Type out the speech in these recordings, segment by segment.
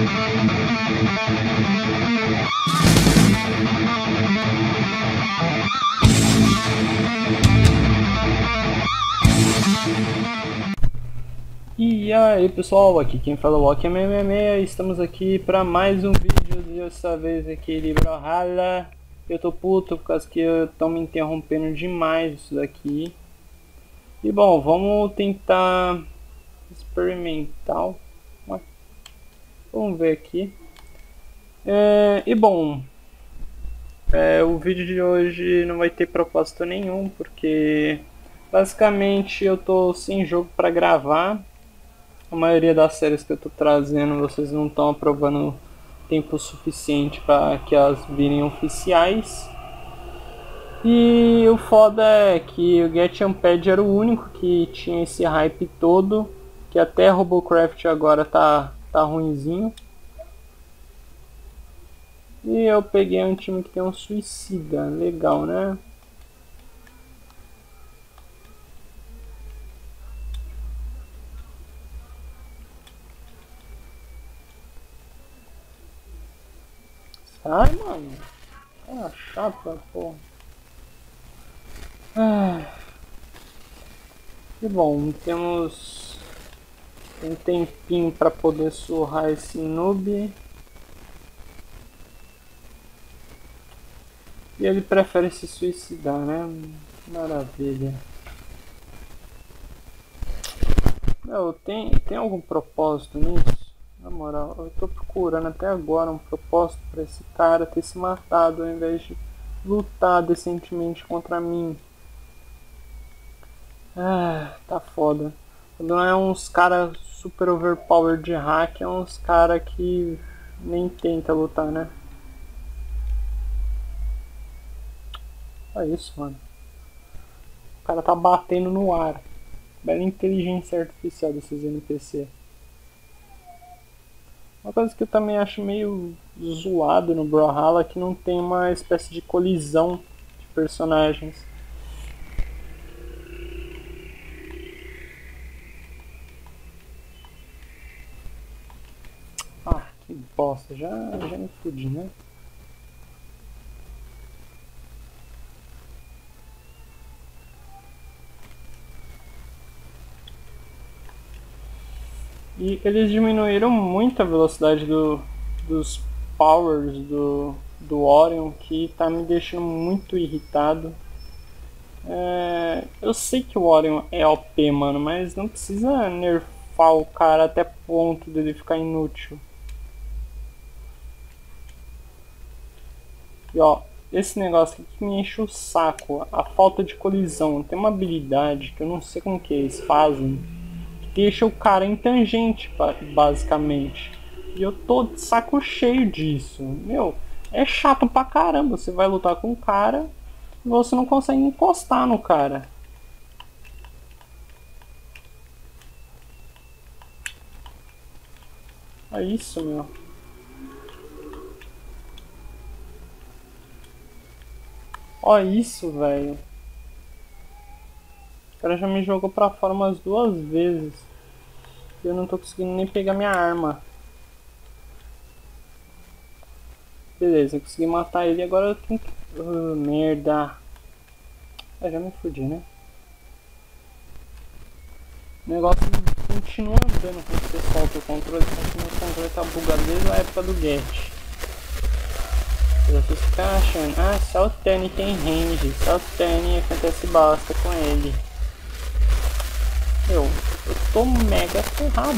E aí pessoal, aqui quem fala é o Walker 666, estamos aqui para mais um vídeo, dessa vez aqui de Brawlhalla. Eu tô puto por causa que estão me interrompendo demais isso daqui. E bom, vamos tentar experimental. Vamos ver aqui. O vídeo de hoje não vai ter propósito nenhum, porque basicamente eu tô sem jogo para gravar. A maioria das séries que eu tô trazendo vocês não estão aprovando tempo suficiente para que elas virem oficiais. E o foda é que o Get Unpad era o único que tinha esse hype todo, que até Robocraft agora tá ruinzinho. E eu peguei um time que tem um suicida, legal, né? Sai, mano. Ah, chapa, porra. E bom, temos um tempinho para poder surrar esse noob. E ele prefere se suicidar, né? Maravilha. Meu, tem algum propósito nisso? Na moral, eu tô procurando até agora um propósito para esse cara ter se matado ao invés de lutar decentemente contra mim. Tá foda. Quando não é uns cara super overpowered de hack, é uns cara que nem tenta lutar, né? Olha isso, mano. O cara tá batendo no ar. Bela inteligência artificial desses NPC. Uma coisa que eu também acho meio zoado no Brawlhalla é que não tem uma espécie de colisão de personagens. Ah, que bosta, já me fudi, né? E eles diminuíram muito a velocidade dos powers do Orion, que tá me deixando muito irritado. Eu sei que o Orion é OP, mano, mas não precisa nerfar o cara até ponto dele ficar inútil. E ó, esse negócio aqui que me enche o saco, a falta de colisão. Tem uma habilidade que eu não sei como que eles fazem, deixa o cara em tangente, basicamente. E eu tô de saco cheio disso. Meu, é chato pra caramba. Você vai lutar com o cara e você não consegue encostar no cara. É isso, meu. Ó isso, velho. O cara já me jogou pra fora umas 2 vezes. E eu não tô conseguindo nem pegar minha arma. Beleza, eu consegui matar ele, agora eu tenho que... merda. Já me fudi, né? O negócio continua andando quando você solta o controle, porque o controle tá bugado desde a época do Get. Vocês ficam achando, só o Tani tem range, só o Tani acontece bosta com ele. Eu tô mega ferrado.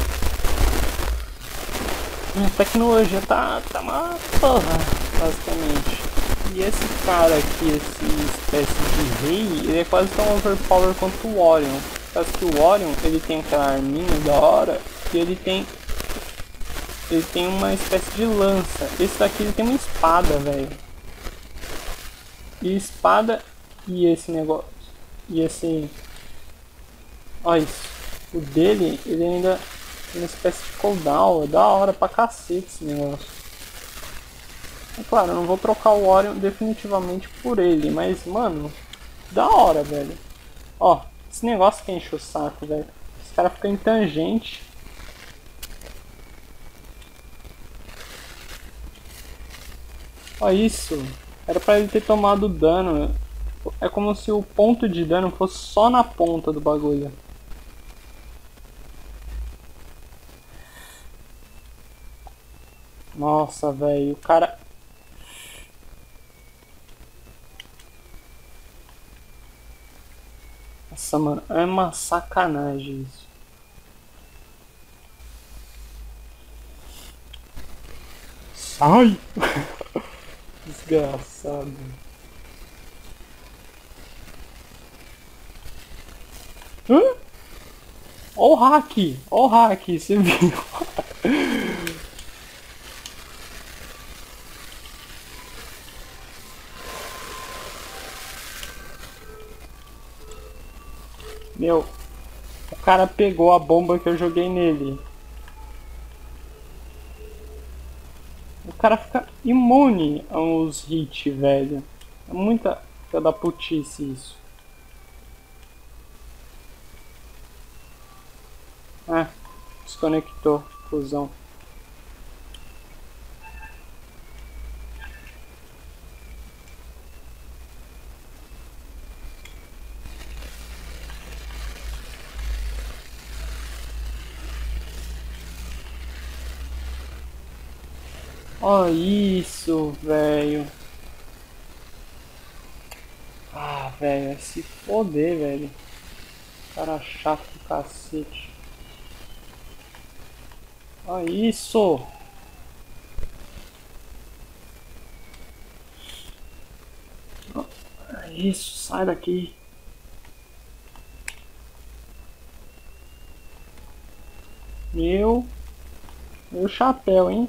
A tecnologia tá uma porra, basicamente. E esse cara aqui, esse espécie de rei, ele é quase tão overpower quanto o Orion. Por causa que o Orion, ele tem aquela arminha da hora, e ele tem uma espécie de lança. Esse daqui ele tem uma espada, velho. E espada e esse negócio. E esse... Olha isso. O dele, ele ainda tem uma espécie de cooldown. É da hora pra cacete esse negócio. É claro, eu não vou trocar o Orion definitivamente por ele. Mas, mano, da hora, velho. Ó, esse negócio que enche o saco, velho. Esse cara fica em tangente. Olha isso. Era pra ele ter tomado dano. É como se o ponto de dano fosse só na ponta do bagulho. Nossa, velho. O cara... Nossa, mano. É uma sacanagem isso. Sai! Desgraçado. Hã? Ó o hack! Ó o hack, você viu? Meu, o cara pegou a bomba que eu joguei nele. O cara fica imune aos hits, velho. É muita filha da putice isso. Ah, desconectou, fusão. Ó isso, velho. Ah, velho, vai se foder, velho. Cara chato do cacete. Ó isso. Ó isso, sai daqui. Meu, meu chapéu, hein?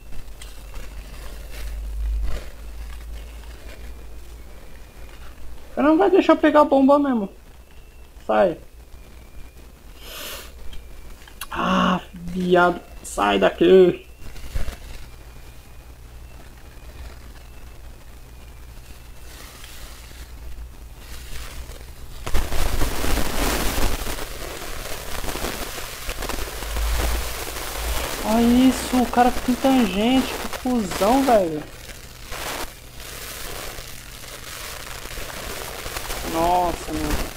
O cara não vai deixar eu pegar a bomba mesmo. Sai. Ah, viado. Sai daqui. Olha isso, o cara fica em tangente, que cuzão, velho. Nossa, meu.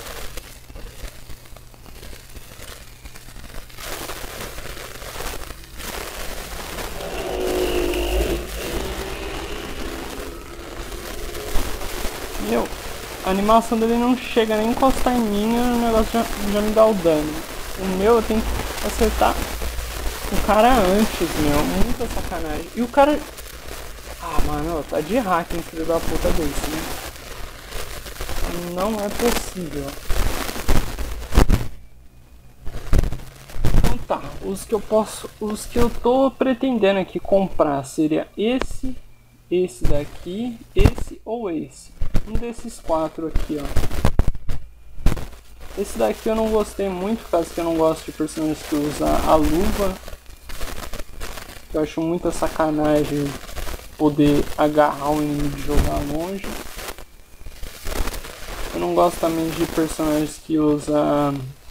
Meu, a animação dele não chega nem a encostar em mim e o negócio já me dá o dano. O meu eu tenho que acertar o cara antes, meu. Muita sacanagem. E o cara... Ah, mano, tá de hacking, filho da puta desse, né? Não é possível. Então tá, os que eu tô pretendendo aqui comprar seria esse daqui, esse ou esse. Um desses quatro aqui, ó. Esse daqui eu não gostei muito, por causa que eu não gosto de personagens que usam a luva. Eu acho muita sacanagem poder agarrar o inimigo e jogar longe. Eu não gosto também de personagens que usa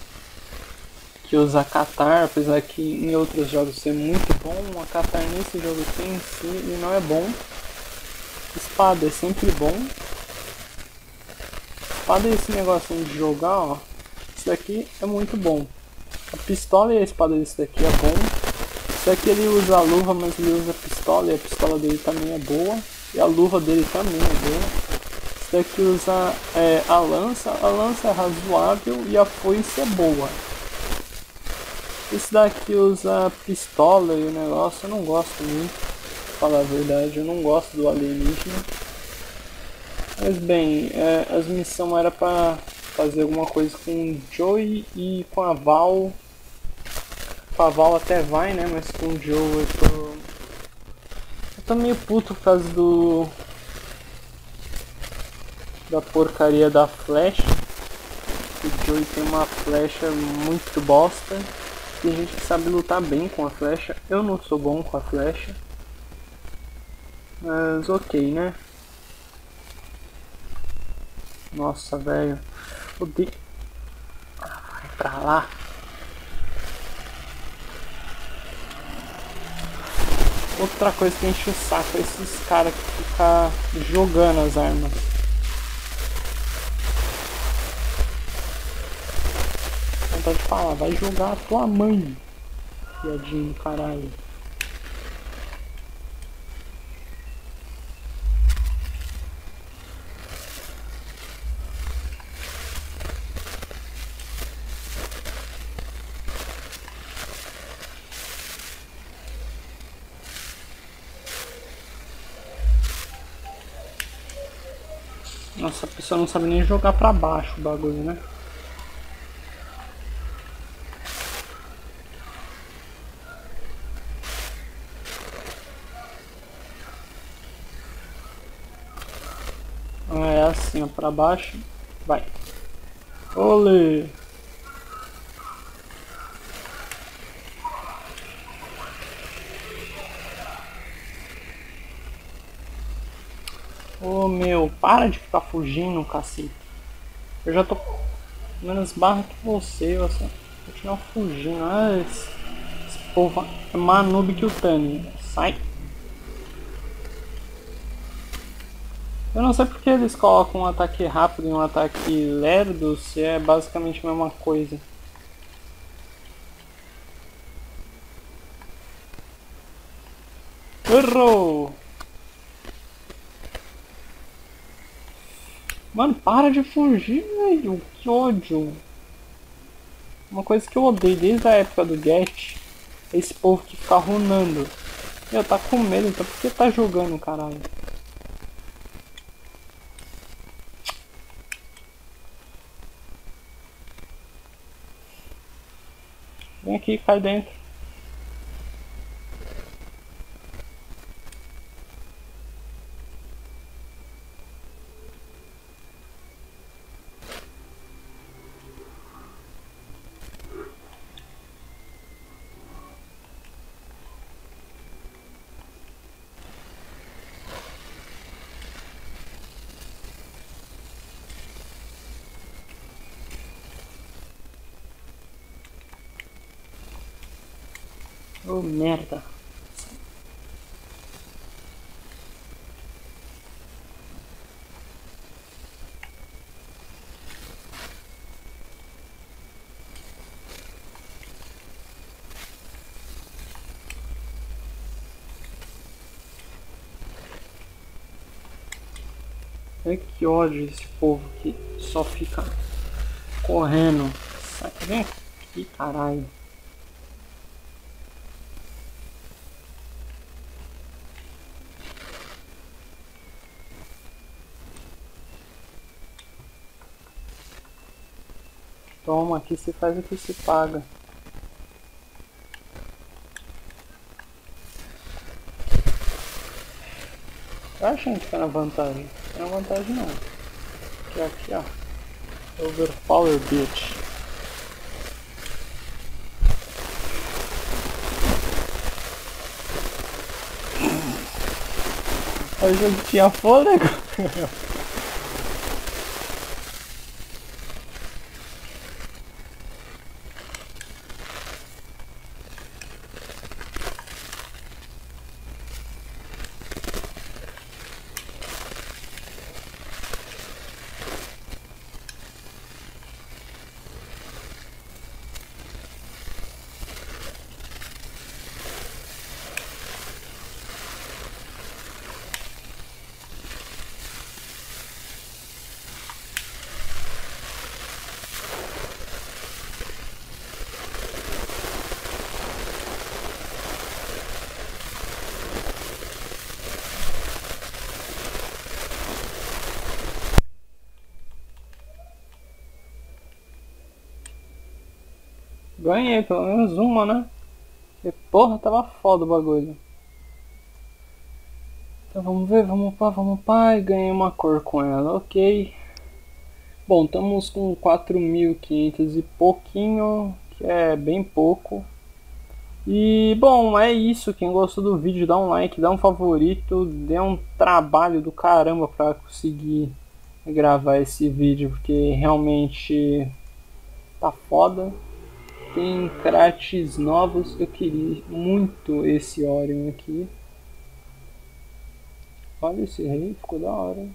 Katar, apesar que em outros jogos ser muito bom. A Katar nesse jogo aqui em si ele não é bom. Espada é sempre bom. Espada é esse negocinho de jogar, ó. Isso daqui é muito bom. A pistola e a espada desse daqui é bom. Isso daqui ele usa a luva, mas ele usa a pistola e a pistola dele também é boa. E a luva dele também é boa. Esse daqui usa a lança é razoável e a foice é boa. Esse daqui usa pistola e o negócio eu não gosto muito, pra falar a verdade, eu não gosto do alienígena. Mas bem, as missões era pra fazer alguma coisa com o Joey e com a Val. Com a Val até vai, né, mas com o Joe eu tô meio puto por causa da porcaria da flecha. O Joey tem uma flecha muito bosta. Tem gente que sabe lutar bem com a flecha. Eu não sou bom com a flecha. Mas ok, né? Nossa, velho. Odeio. Vai pra lá. Outra coisa que enche o saco é esses caras que ficam jogando as armas. Vontade de falar, vai jogar a tua mãe, piadinho do caralho. Nossa, a pessoa não sabe nem jogar pra baixo o bagulho, né? Ah, é assim, ó, pra baixo, vai. Olê! Ô meu, para de ficar fugindo, cacete. Eu já tô menos barra que você continua fugindo. Ah, esse povo é mais noob que o Tani. Sai! Eu não sei porque eles colocam um ataque rápido e um ataque lerdo, se é basicamente a mesma coisa. Errou! Mano, para de fugir, velho. Que ódio. Uma coisa que eu odeio desde a época do Gash é esse povo que fica runando. Meu, tá com medo, então por que tá jogando, caralho? Vem aqui, cai dentro. Ô, merda. É que ódio esse povo que só fica correndo. Sai, vem aqui, caralho. Toma, aqui se faz o que se paga. Eu acho que a gente tá na vantagem. Não é vantagem não. Que é aqui, ó. Overpower bitch. O jogo tinha fôlego. Ganhei pelo menos uma, né? E porra, tava foda o bagulho. Então vamos ver, vamos upar e ganhei uma cor com ela, ok. Bom, estamos com 4.500 e pouquinho, que é bem pouco. E bom, é isso. Quem gostou do vídeo, dá um like, dá um favorito. Dê um trabalho do caramba pra conseguir gravar esse vídeo, porque realmente tá foda. Tem crates novos, eu queria muito esse Orion aqui. Olha esse rei, ficou da hora.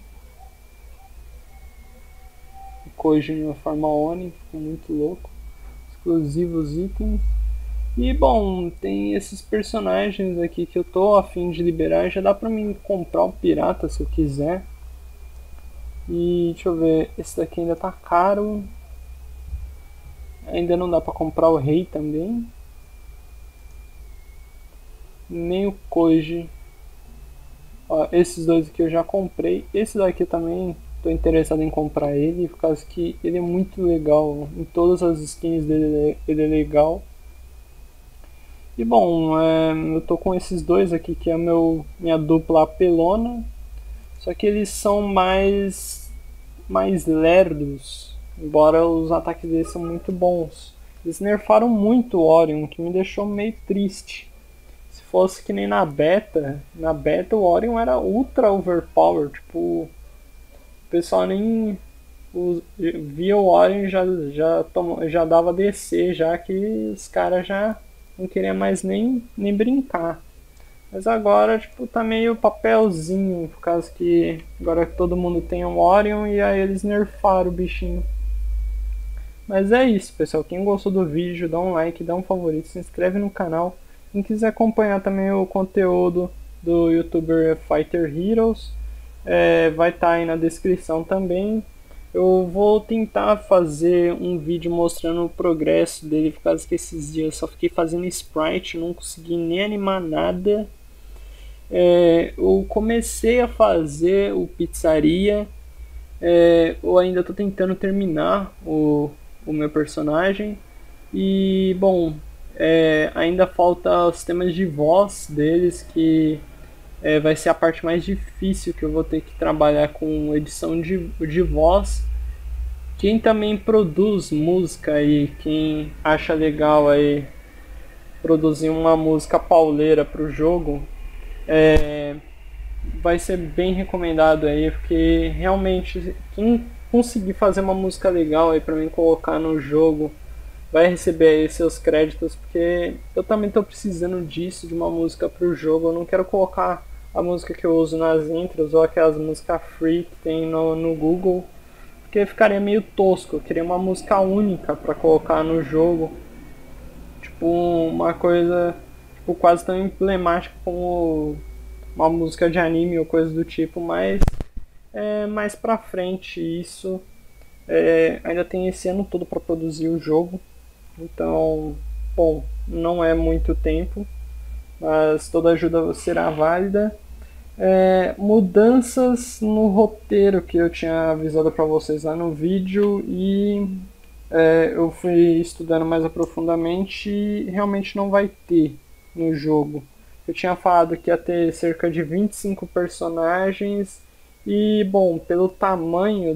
O Koji na forma Oni, ficou muito louco. Exclusivos itens. E bom, tem esses personagens aqui que eu tô a fim de liberar. Já dá pra mim comprar o pirata se eu quiser. E deixa eu ver, esse daqui ainda tá caro. Ainda não dá pra comprar o rei também. Nem o Koji. Ó, esses dois aqui eu já comprei. Esse daqui também tô interessado em comprar ele, por causa que ele é muito legal. Em todas as skins dele ele é legal. E bom, eu tô com esses dois aqui que é minha dupla apelona. Só que eles são mais lerdos, embora os ataques deles são muito bons. Eles nerfaram muito o Orion, que me deixou meio triste. Se fosse que nem na beta o Orion era ultra overpowered, tipo, o pessoal nem via o Orion e já dava DC, já que os caras já não queriam mais nem brincar. Mas agora, tipo, tá meio papelzinho, por causa que agora todo mundo tem um Orion e aí eles nerfaram o bichinho. Mas é isso, pessoal. Quem gostou do vídeo, dá um like, dá um favorito, se inscreve no canal. Quem quiser acompanhar também o conteúdo do youtuber Fighter Heroes, vai estar aí na descrição também. Eu vou tentar fazer um vídeo mostrando o progresso dele, por causa que esses dias eu só fiquei fazendo sprite, não consegui nem animar nada. Eu comecei a fazer o Pizzaria, eu ainda estou tentando terminar o meu personagem. E bom, ainda falta os temas de voz deles, que vai ser a parte mais difícil, que eu vou ter que trabalhar com edição de voz. Quem também produz música e quem acha legal aí produzir uma música pauleira para o jogo, vai ser bem recomendado aí, porque realmente quem conseguir fazer uma música legal aí para mim colocar no jogo vai receber aí seus créditos, porque eu também estou precisando disso, de uma música para o jogo. Eu não quero colocar a música que eu uso nas intros ou aquelas músicas free que tem no Google, porque ficaria meio tosco. Eu queria uma música única para colocar no jogo, tipo uma coisa tipo, quase tão emblemática como uma música de anime ou coisa do tipo, mas mais pra frente isso. Ainda tem esse ano todo para produzir o jogo, então, bom, não é muito tempo, mas toda ajuda será válida. Mudanças no roteiro que eu tinha avisado para vocês lá no vídeo, e eu fui estudando mais aprofundadamente e realmente não vai ter no jogo. Eu tinha falado que ia ter cerca de 25 personagens e, bom, pelo tamanho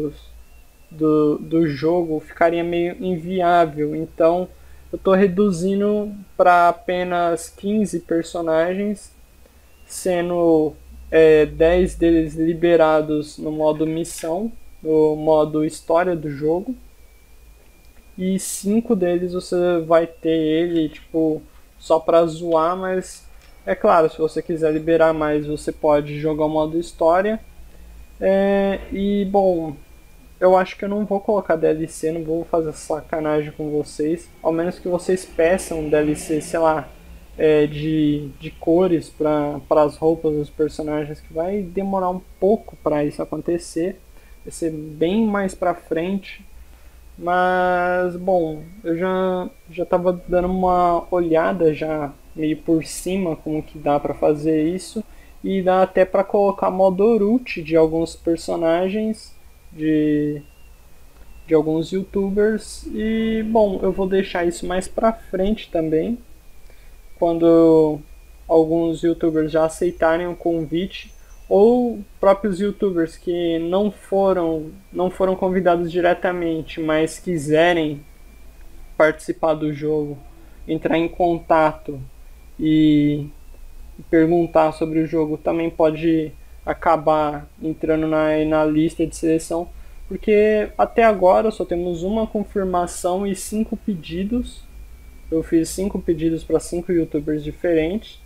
do jogo ficaria meio inviável. Então eu estou reduzindo para apenas 15 personagens, sendo 10 deles liberados no modo missão, no modo história do jogo. E 5 deles você vai ter ele, tipo, só pra zoar, mas é claro, se você quiser liberar mais, você pode jogar o modo história. E bom, eu acho que eu não vou colocar DLC, não vou fazer sacanagem com vocês, ao menos que vocês peçam DLC, sei lá, de cores para as roupas dos personagens, que vai demorar um pouco para isso acontecer, vai ser bem mais pra frente. Mas, bom, eu já estava dando uma olhada já meio por cima como que dá para fazer isso, e dá até para colocar modo root de alguns personagens de alguns youtubers. E bom, eu vou deixar isso mais pra frente também, quando alguns youtubers já aceitarem o convite, ou próprios youtubers que não foram convidados diretamente, mas quiserem participar do jogo, entrar em contato e perguntar sobre o jogo, também pode acabar entrando na lista de seleção, porque até agora só temos uma confirmação e 5 pedidos. Eu fiz 5 pedidos para 5 youtubers diferentes,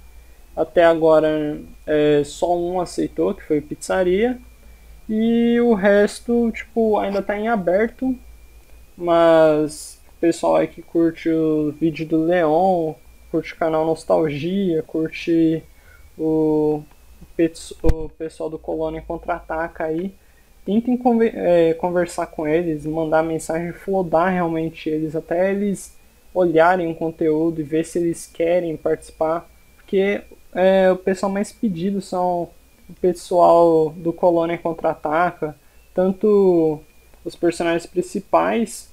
Até agora só um aceitou, que foi o Pizzaria. E o resto, tipo, ainda tá em aberto, mas o pessoal aí que curte o vídeo do Leon, curte o canal Nostalgia, curte o, o pessoal do Colônia Contra-Ataca aí, tentem conversar com eles, mandar mensagem, flodar realmente eles, até eles olharem o conteúdo e ver se eles querem participar, porque o pessoal mais pedido são o pessoal do Colônia Contra-Ataca, tanto os personagens principais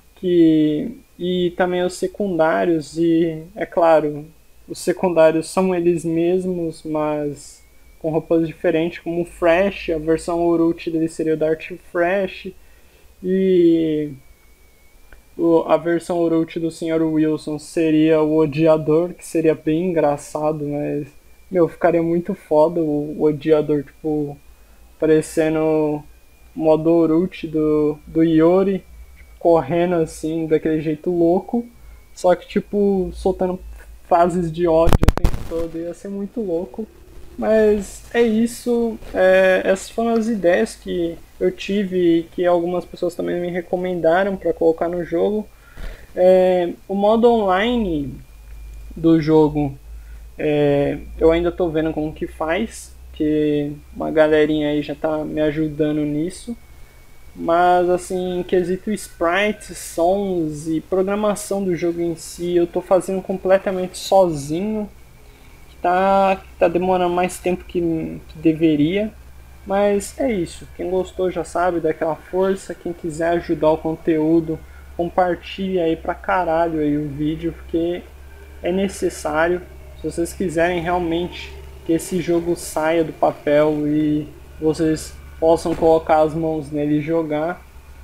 e também os secundários, e é claro, os secundários são eles mesmos, mas com roupas diferentes, como o Fresh, a versão Orochi dele seria o Darth Fresh, e a versão Orochi do Sr. Wilson seria o Odiador, que seria bem engraçado, mas, meu, ficaria muito foda o Odiador, tipo, parecendo o modo Orochi do Yori, correndo assim, daquele jeito louco, só que tipo, soltando frases de ódio o tempo todo, ia ser muito louco. Mas é isso, essas foram as ideias que eu tive e que algumas pessoas também me recomendaram para colocar no jogo. O modo online do jogo eu ainda estou vendo como que faz, que uma galerinha aí já está me ajudando nisso. Mas assim, em quesito sprites, sons e programação do jogo em si, eu tô fazendo completamente sozinho, que tá demorando mais tempo que deveria. Mas é isso, quem gostou já sabe, dá aquela força, quem quiser ajudar o conteúdo, compartilha aí pra caralho aí o vídeo, porque é necessário. Se vocês quiserem realmente que esse jogo saia do papel e vocês possam colocar as mãos nele e jogar.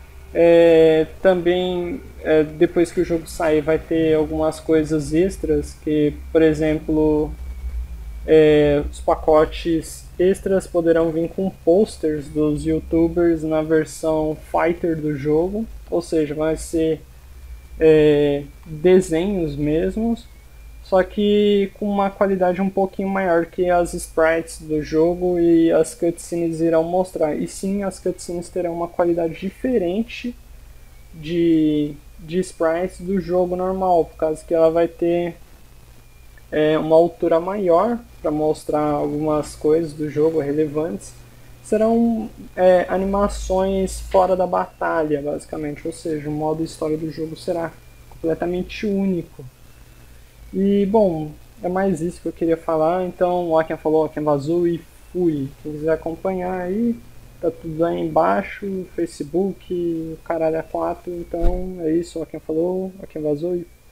Também, depois que o jogo sair, vai ter algumas coisas extras, que, por exemplo, os pacotes extras poderão vir com posters dos youtubers na versão fighter do jogo, ou seja, vai ser desenhos mesmos, só que com uma qualidade um pouquinho maior que as sprites do jogo e as cutscenes irão mostrar. E sim, as cutscenes terão uma qualidade diferente de sprites do jogo normal, por causa que ela vai ter uma altura maior para mostrar algumas coisas do jogo relevantes. Serão animações fora da batalha, basicamente, ou seja, o modo história do jogo será completamente único. E bom, é mais isso que eu queria falar. Então, o Aken falou, Aken vazou e fui. Quem quiser acompanhar aí, tá tudo aí embaixo, Facebook, o caralho a 4. Então é isso, o Aken falou, Aken vazou e